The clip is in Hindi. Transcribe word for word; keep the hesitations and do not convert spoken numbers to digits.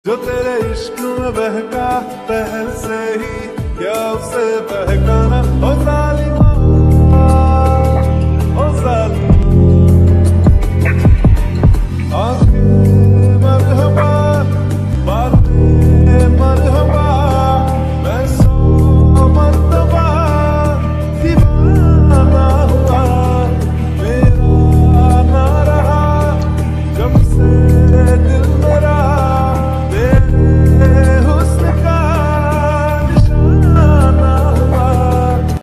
जो तेरे इश्क में बहका पहल से ही, क्या उसे बहकाना होता